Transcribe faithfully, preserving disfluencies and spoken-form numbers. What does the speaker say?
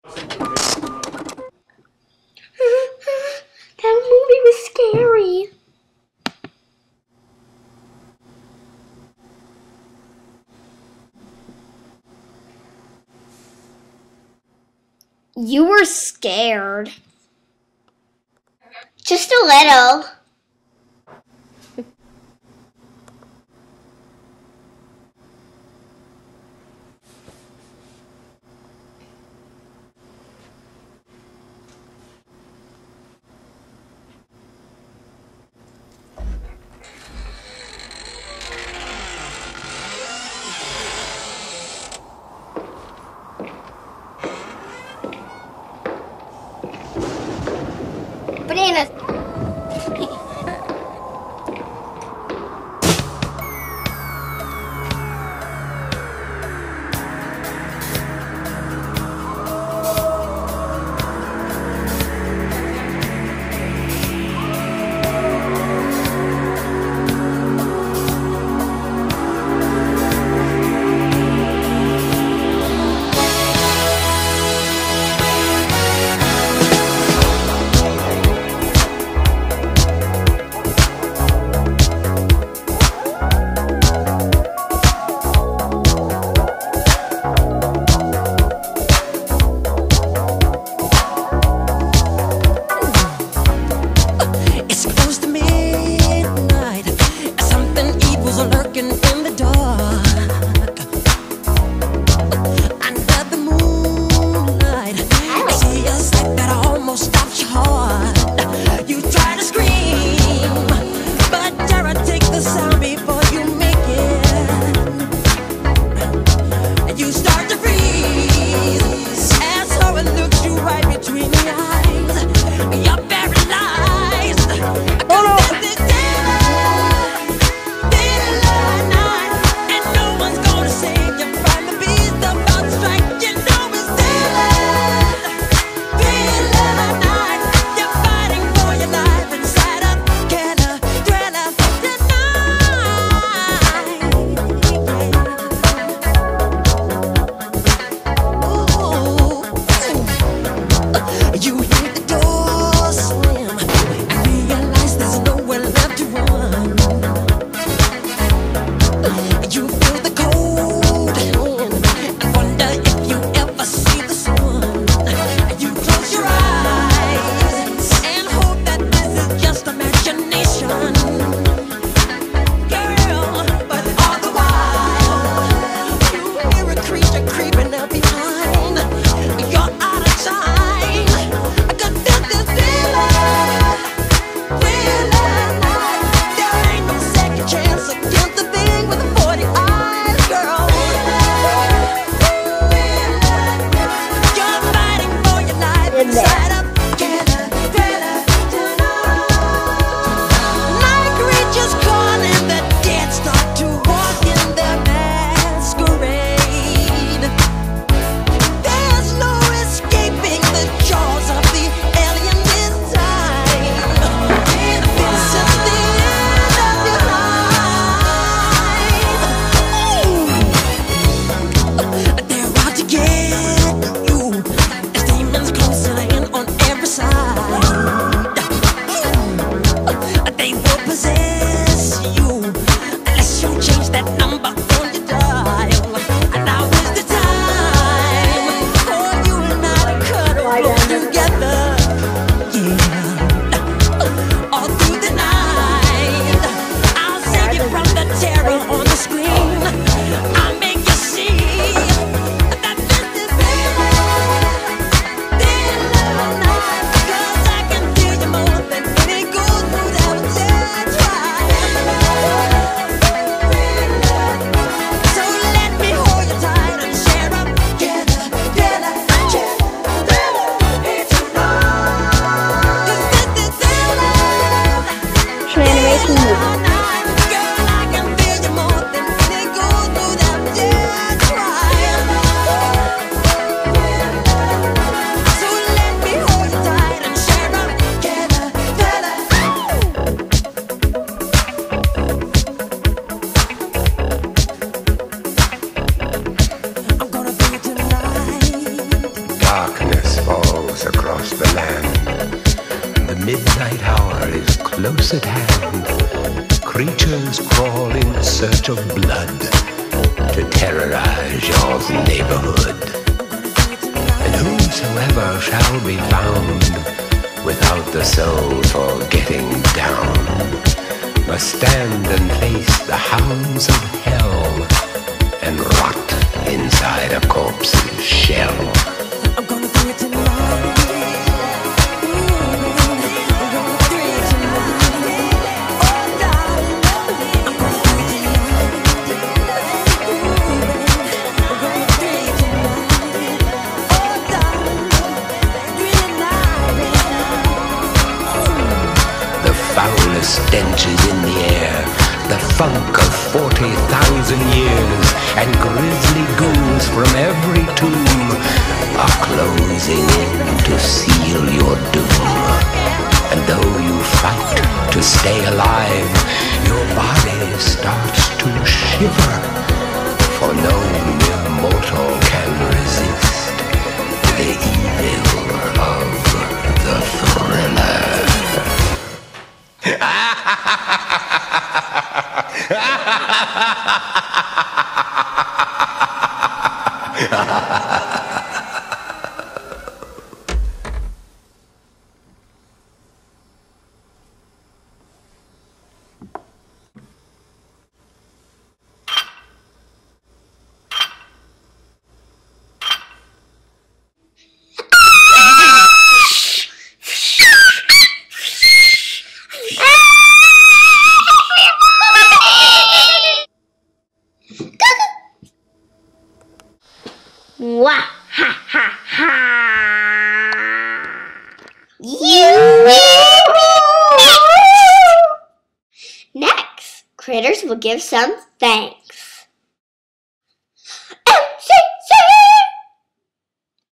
That movie was scary. You were scared. Just a little. Bananas. the land. The midnight hour is close at hand. Creatures crawl in search of blood to terrorize your neighborhood. And whosoever shall be found without the soul for getting down must stand and face the hounds of hell and rot inside a corpse's shell. I'm gonna do it tonight. Stench is in the air, the funk of forty thousand years, and grisly ghouls from every tomb are closing in to seal your doom. And though you fight to stay alive, your body starts to shiver, for no mere mortal can resist the evil of the thriller. Wah ha ha ha! You! Next, Critters will give some thanks.